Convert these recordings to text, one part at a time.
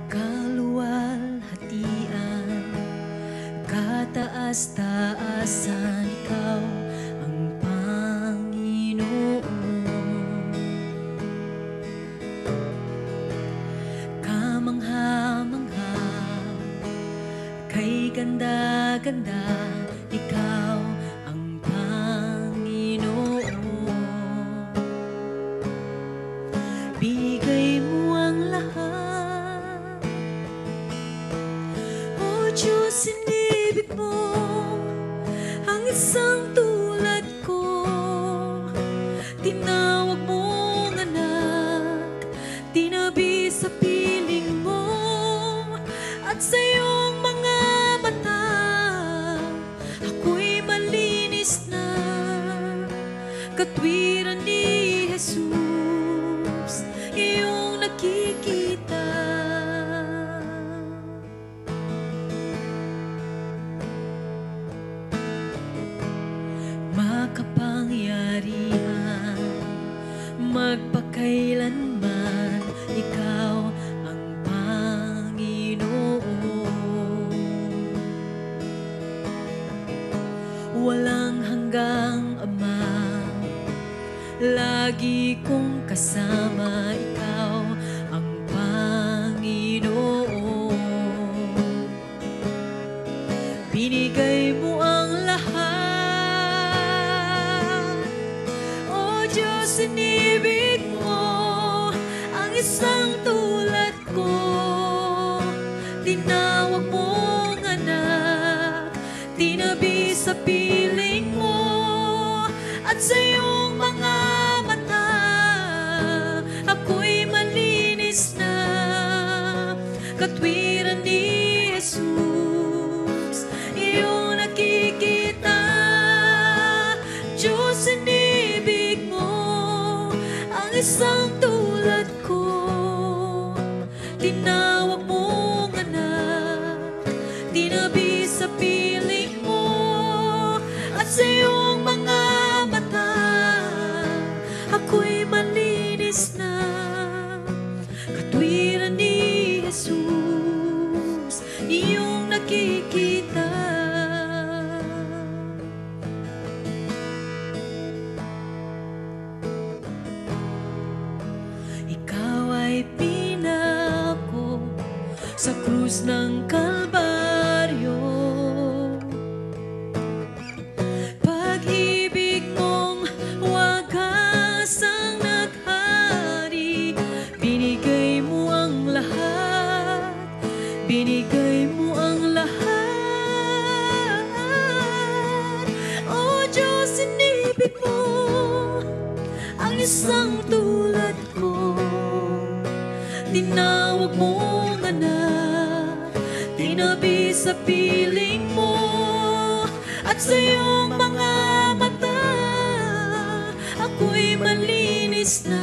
kaluwalhatian, kataas-taasan, ikaw ang Panginoon. Kamangha-mangha, kay ganda-ganda, ikaw ang Panginoon. Bigay mo ang lahat, O Diyos, inibig mo ang isang tulad ko. Tinawag mong anak, tinabi sa piling mo, at sa iyong mga mata ako'y malinis na, katwiran ni Jesus, iyong nakikita. Makapangyarihan, magpakailanman, ikaw ang Panginoon. Walang hanggang Ama, lagi kong kasama, ikaw ang Panginoon. Binigay mo ang lahat, O Diyos, inibig mo ang isang tulad ko. Tinawag mong anak, tinabi sa piling mo, at sa iyong mga mata ako'y malinis na, katwiran ni Jesus, iyong nakikita. Diyos, inibig mo ang isang tulad ko. Tinawag mong anak, tinabi sa piling mo, at sa iyong mga mata ako'y malinis na, katwiran ni Jesus, iyong nakikita. Ikaw ay pinako sa krus ng Kalbaryo. Pag-ibig mong wagas ang naghari, binigay mo ang lahat, binigay mo ang lahat. O Diyos, inibig mo ang isang tulad ko. Tinawag mong anak, tinabi sa piling mo, at sa iyong mga mata ako'y malinis na,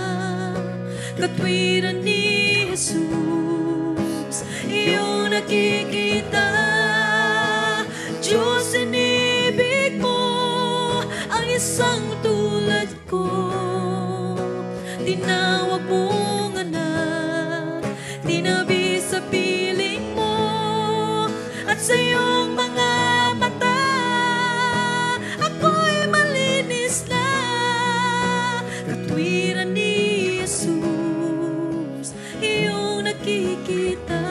katwiran ni Jesus, iyong nakikita. Diyos, inibig mo ang isang tulad ko. Tinawag mong anak, tinabi sa piling mo, at sa iyong mga mata ako'y malinis na, katwiran ni Jesus, iyong nakikita.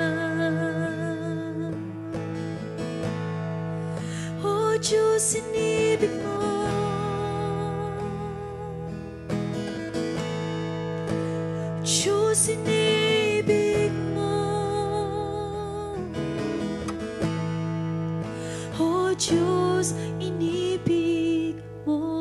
O Diyos, inibig mo Diyos, inibig mo. O Diyos, inibig mo.